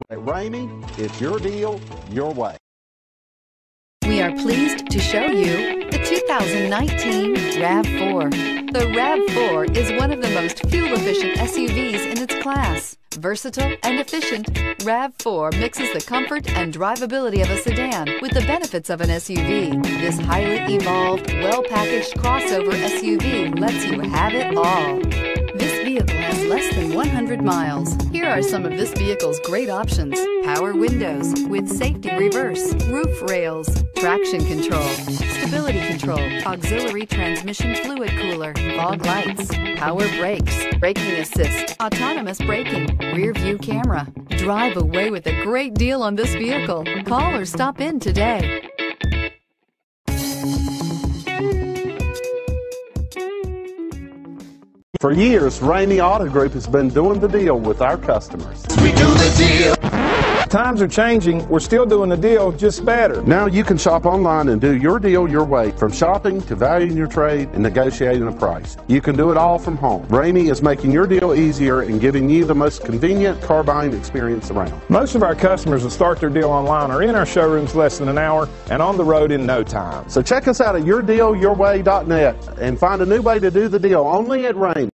At Ramey, it's your deal, your way. We are pleased to show you the 2019 RAV4. The RAV4 is one of the most fuel-efficient SUVs in its class. Versatile and efficient, RAV4 mixes the comfort and drivability of a sedan with the benefits of an SUV. This highly evolved, well-packaged crossover SUV lets you have it all. This vehicle has less than 100 miles. Here are some of this vehicle's great options: power windows with safety reverse, roof rails, traction control, stability control, auxiliary transmission fluid cooler, fog lights, power brakes, braking assist, autonomous braking, rear view camera. Drive away with a great deal on this vehicle. Call or stop in today. For years, Ramey Auto Group has been doing the deal with our customers. We do the deal. Times are changing. We're still doing the deal, just better. Now you can shop online and do your deal your way, from shopping to valuing your trade and negotiating a price. You can do it all from home. Ramey is making your deal easier and giving you the most convenient car buying experience around. Most of our customers that start their deal online are in our showrooms less than an hour and on the road in no time. So check us out at yourdealyourway.net and find a new way to do the deal only at Ramey.